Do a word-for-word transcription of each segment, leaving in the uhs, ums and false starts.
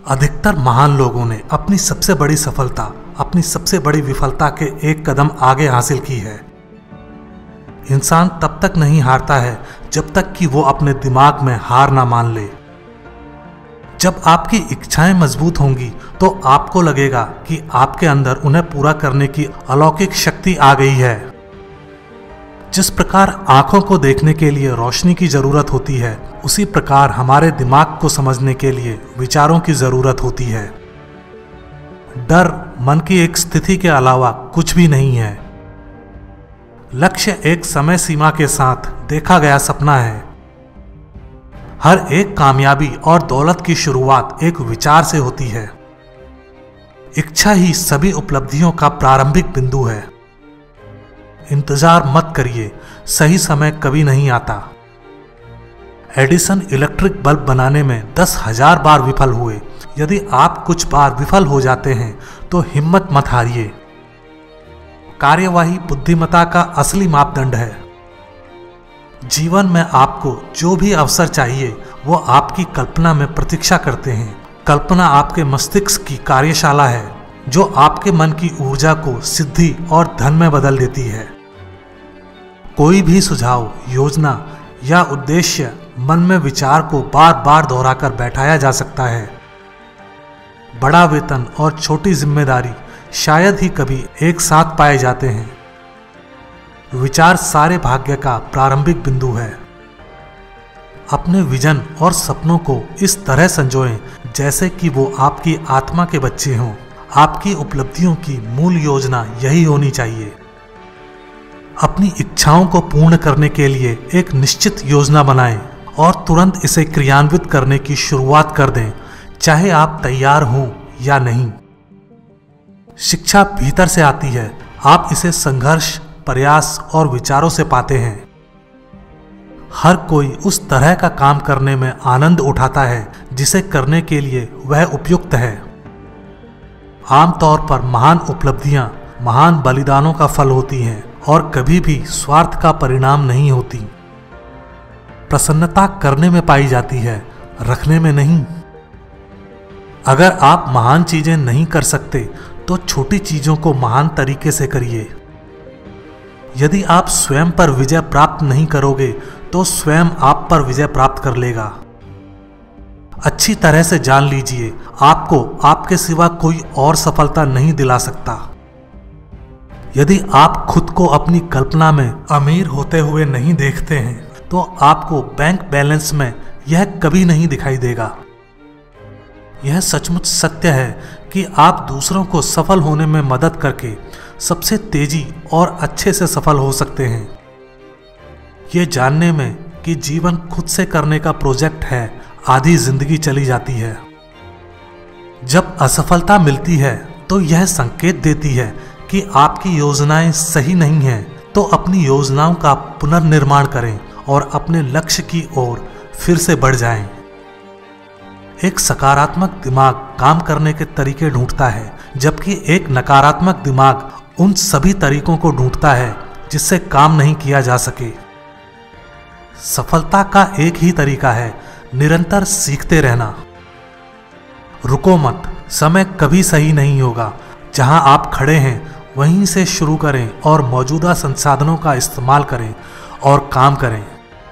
अधिकतर महान लोगों ने अपनी सबसे बड़ी सफलता अपनी सबसे बड़ी विफलता के एक कदम आगे हासिल की है। इंसान तब तक नहीं हारता है जब तक कि वो अपने दिमाग में हार ना मान ले। जब आपकी इच्छाएं मजबूत होंगी तो आपको लगेगा कि आपके अंदर उन्हें पूरा करने की अलौकिक शक्ति आ गई है। जिस प्रकार आंखों को देखने के लिए रोशनी की जरूरत होती है, उसी प्रकार हमारे दिमाग को समझने के लिए विचारों की जरूरत होती है। डर मन की एक स्थिति के अलावा कुछ भी नहीं है। लक्ष्य एक समय सीमा के साथ देखा गया सपना है। हर एक कामयाबी और दौलत की शुरुआत एक विचार से होती है। इच्छा ही सभी उपलब्धियों का प्रारंभिक बिंदु है। इंतजार मत करिए, सही समय कभी नहीं आता। एडिसन इलेक्ट्रिक बल्ब बनाने में दस हजार बार विफल हुए। यदि आप कुछ बार विफल हो जाते हैं तो हिम्मत मत हारिए। कार्यवाही बुद्धिमत्ता का असली मापदंड है। जीवन में आपको जो भी अवसर चाहिए वो आपकी कल्पना में प्रतीक्षा करते हैं। कल्पना आपके मस्तिष्क की कार्यशाला है जो आपके मन की ऊर्जा को सिद्धि और धन में बदल देती है। कोई भी सुझाव, योजना या उद्देश्य मन में विचार को बार बार दोहराकर बैठाया जा सकता है। बड़ा वेतन और छोटी जिम्मेदारी शायद ही कभी एक साथ पाए जाते हैं। विचार सारे भाग्य का प्रारंभिक बिंदु है। अपने विजन और सपनों को इस तरह संजोएं जैसे कि वो आपकी आत्मा के बच्चे हों। आपकी उपलब्धियों की मूल योजना यही होनी चाहिए। अपनी इच्छाओं को पूर्ण करने के लिए एक निश्चित योजना बनाएं और तुरंत इसे क्रियान्वित करने की शुरुआत कर दें, चाहे आप तैयार हों या नहीं। शिक्षा भीतर से आती है। आप इसे संघर्ष, प्रयास और विचारों से पाते हैं। हर कोई उस तरह का काम करने में आनंद उठाता है जिसे करने के लिए वह उपयुक्त है। आमतौर पर महान उपलब्धियां महान बलिदानों का फल होती हैं और कभी भी स्वार्थ का परिणाम नहीं होती। प्रसन्नता करने में पाई जाती है, रखने में नहीं। अगर आप महान चीजें नहीं कर सकते तो छोटी चीजों को महान तरीके से करिए। यदि आप स्वयं पर विजय प्राप्त नहीं करोगे तो स्वयं आप पर विजय प्राप्त कर लेगा। अच्छी तरह से जान लीजिए, आपको आपके सिवा कोई और सफलता नहीं दिला सकता। यदि आप खुद को अपनी कल्पना में अमीर होते हुए नहीं देखते हैं तो आपको बैंक बैलेंस में यह कभी नहीं दिखाई देगा। यह सचमुच सत्य है कि आप दूसरों को सफल होने में मदद करके सबसे तेजी और अच्छे से सफल हो सकते हैं। ये जानने में कि जीवन खुद से करने का प्रोजेक्ट है, आधी जिंदगी चली जाती है। जब असफलता मिलती है तो यह संकेत देती है कि आपकी योजनाएं सही नहीं हैं, तो अपनी योजनाओं का पुनर्निर्माण करें और अपने लक्ष्य की ओर फिर से बढ़ जाएं। एक सकारात्मक दिमाग काम करने के तरीके ढूंढता है, जबकि एक नकारात्मक दिमाग उन सभी तरीकों को ढूंढता है जिससे काम नहीं किया जा सके। सफलता का एक ही तरीका है, निरंतर सीखते रहना। रुको मत, समय कभी सही नहीं होगा। जहां आप खड़े हैं वहीं से शुरू करें और मौजूदा संसाधनों का इस्तेमाल करें और काम करें।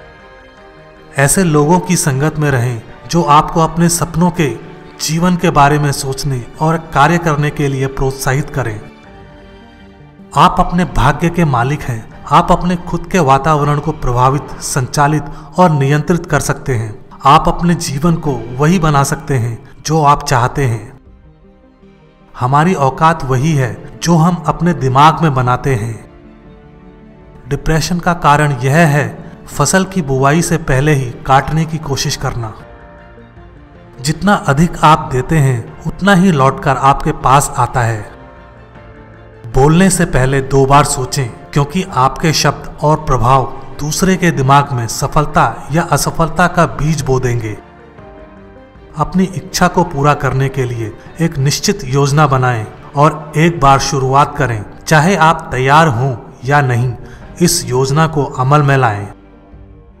ऐसे लोगों की संगत में रहें जो आपको अपने सपनों के जीवन के बारे में सोचने और कार्य करने के लिए प्रोत्साहित करें। आप अपने भाग्य के मालिक हैं। आप अपने खुद के वातावरण को प्रभावित, संचालित और नियंत्रित कर सकते हैं। आप अपने जीवन को वही बना सकते हैं जो आप चाहते हैं। हमारी औकात वही है जो हम अपने दिमाग में बनाते हैं। डिप्रेशन का कारण यह है फसल की बुवाई से पहले ही काटने की कोशिश करना। जितना अधिक आप देते हैं उतना ही लौटकर आपके पास आता है। बोलने से पहले दो बार सोचें, क्योंकि आपके शब्द और प्रभाव दूसरे के दिमाग में सफलता या असफलता का बीज बो देंगे। अपनी इच्छा को पूरा करने के लिए एक निश्चित योजना बनाएं और एक बार शुरुआत करें। चाहे आप तैयार हों या नहीं, इस योजना को अमल में लाएं।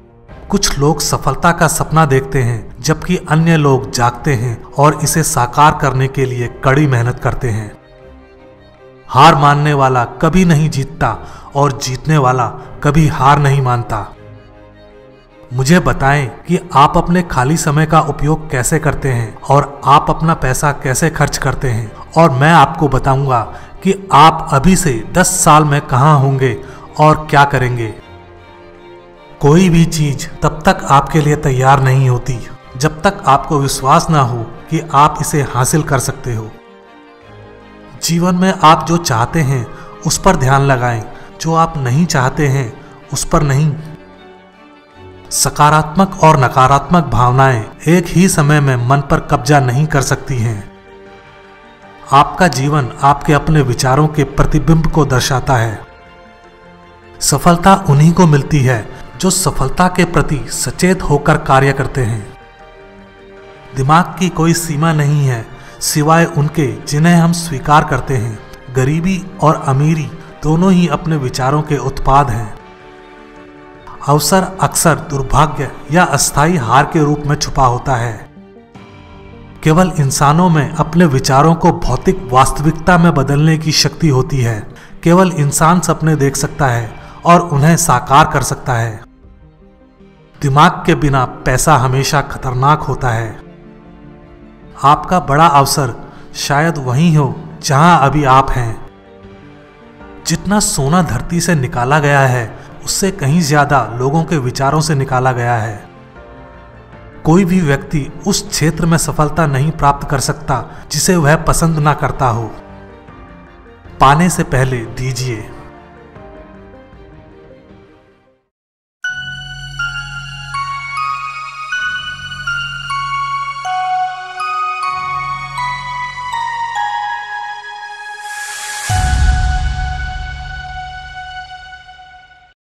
कुछ लोग सफलता का सपना देखते हैं जबकि अन्य लोग जागते हैं और इसे साकार करने के लिए कड़ी मेहनत करते हैं। हार मानने वाला कभी नहीं जीतता और जीतने वाला कभी हार नहीं मानता। मुझे बताएं कि आप अपने खाली समय का उपयोग कैसे करते हैं और आप अपना पैसा कैसे खर्च करते हैं, और मैं आपको बताऊंगा कि आप अभी से दस साल में कहां होंगे और क्या करेंगे। कोई भी चीज तब तक आपके लिए तैयार नहीं होती जब तक आपको विश्वास ना हो कि आप इसे हासिल कर सकते हो। जीवन में आप जो चाहते हैं उस पर ध्यान लगाएं, जो आप नहीं चाहते हैं उस पर नहीं। सकारात्मक और नकारात्मक भावनाएं एक ही समय में मन पर कब्जा नहीं कर सकती हैं। आपका जीवन आपके अपने विचारों के प्रतिबिंब को दर्शाता है। सफलता उन्हीं को मिलती है जो सफलता के प्रति सचेत होकर कार्य करते हैं। दिमाग की कोई सीमा नहीं है सिवाय उनके जिन्हें हम स्वीकार करते हैं। गरीबी और अमीरी दोनों ही अपने विचारों के उत्पाद हैं। अवसर अक्सर दुर्भाग्य या अस्थायी हार के रूप में छुपा होता है। केवल इंसानों में अपने विचारों को भौतिक वास्तविकता में बदलने की शक्ति होती है। केवल इंसान सपने देख सकता है और उन्हें साकार कर सकता है। दिमाग के बिना पैसा हमेशा खतरनाक होता है। आपका बड़ा अवसर शायद वहीं हो जहां अभी आप हैं। जितना सोना धरती से निकाला गया है उससे कहीं ज्यादा लोगों के विचारों से निकाला गया है। कोई भी व्यक्ति उस क्षेत्र में सफलता नहीं प्राप्त कर सकता जिसे वह पसंद ना करता हो। पाने से पहले दीजिए।